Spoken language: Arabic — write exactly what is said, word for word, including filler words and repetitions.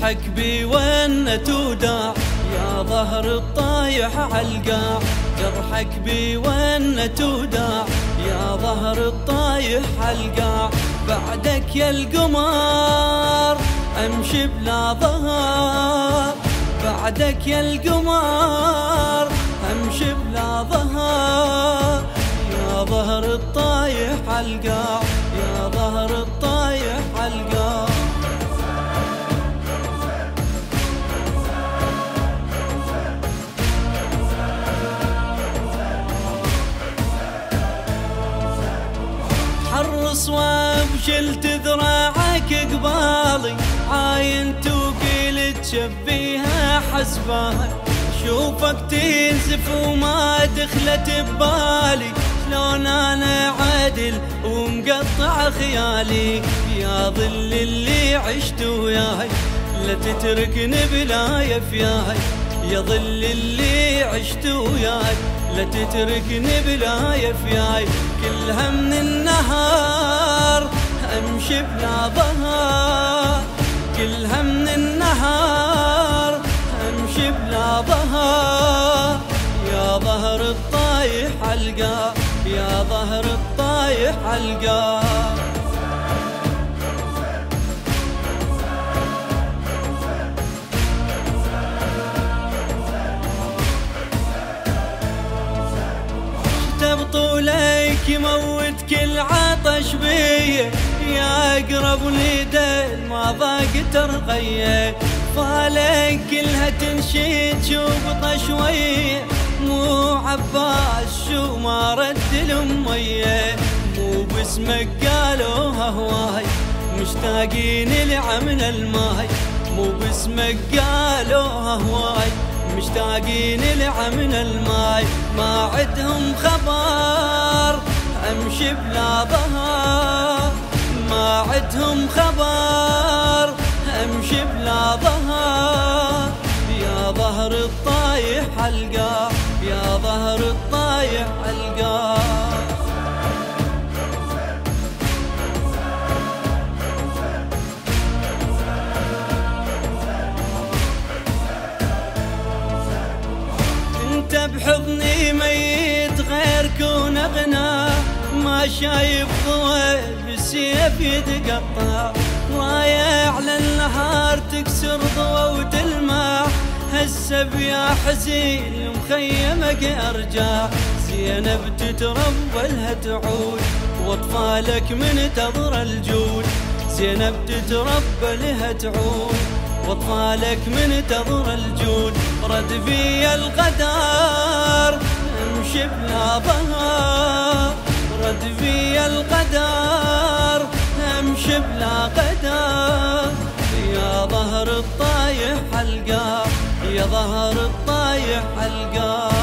جرحك بي ونت وداع يا ظهر الطايح عالقاع، جرحك بي ونت وداع يا ظهر الطايح عالقاع. بعدك يا القمر امشي بلا ظهر، بعدك يا القمر امشي بلا ظهر يا ظهر الطايح عالقاع، يا ظهر الطايح عالقاع. حرص وابشلت ذراعك قبالي، عاينت وقلت شبيها حسباها، شوفك تنزف وما دخلت ببالي، شلون انا عادل ومقطع خيالي. يا ظل اللي عشت وياي لا تتركني بلا يفياي، يا ظل اللي عشت وياي لا تتركني بلا يفياي. كلها من النهار امشي بلا ظهر، كلها من النهار امشي بلا ظهر يا ظهر الطايح عالقاع، يا ظهر الطايح عالقاع. بطولك يموت كل عطش بيه، يا اقرب ندى ما ضاقت رقيه، فالك كلها تنشد شوف شويه، مو عباس شو ما رد الاميه، مو باسمك قالوها هواي مشتاقين لعمل الماي، مو باسمك قالوها هواي مشتاقين لعمل الماي. ما عدهم خبر امشي بلا ظهر، ما عدهم خبر امشي بلا ظهر يا ظهر الطايح عالقاع، يا ظهر الطايح عالقاع. بحضني ميت غيرك ونغنى، ما شايف ضوء بالسيف يتقطع، رايح للنهار تكسر ضوء وتلمع، هسه بيا حزين مخيمك ارجع. زينب تتربى لها تعود واطفالك من تضر الجود، زينب تتربى لها تعود واطفالك من تضر الجود. رد بي القدر امشي بلا ظهر، رد بي القدر امشي بلا قدر يا ظهر الطايح عالقاع، يا ظهر الطايح عالقاع.